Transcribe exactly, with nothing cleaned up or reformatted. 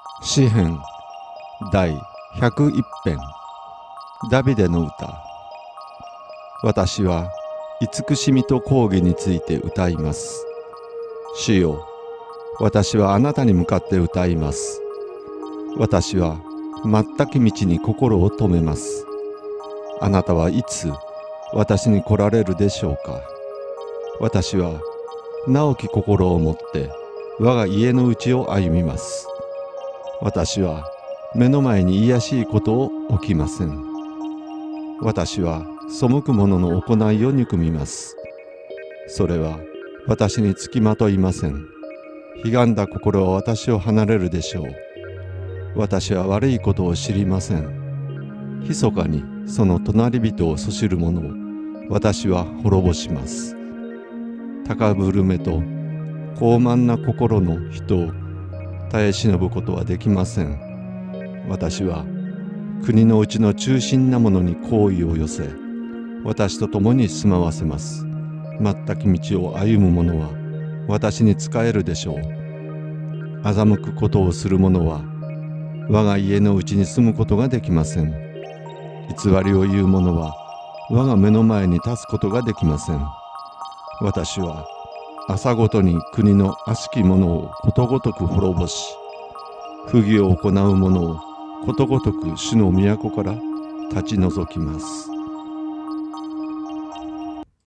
詩編第ひゃくいち編ダビデの歌。私は慈しみと公義について歌います。主よ、私はあなたに向かって歌います。私は全く道に心を止めます。あなたはいつ私に来られるでしょうか。私は直き心を持って我が家の内を歩みます。私は目の前に卑しいことを起きません。私は背く者の行いを憎みます。それは私につきまといません。悲んだ心は私を離れるでしょう。私は悪いことを知りません。密かにその隣人をそしる者を私は滅ぼします。高ぶる目と傲慢な心の人を耐え忍ぶことはできません。私は国のうちの中心なものに好意を寄せ、私と共に住まわせます。全き道を歩む者は私に仕えるでしょう。欺くことをする者は我が家のうちに住むことができません。偽りを言う者は我が目の前に立つことができません。私は朝ごとに国の悪しき者をことごとく滅ぼし、不義を行う者をことごとく主の都から立ち除きます。